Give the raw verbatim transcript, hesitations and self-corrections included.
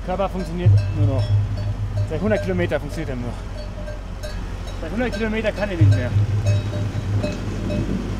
Körper funktioniert nur noch. Seit hundert Kilometer funktioniert er nur noch. Seit hundert Kilometer kann er nicht mehr.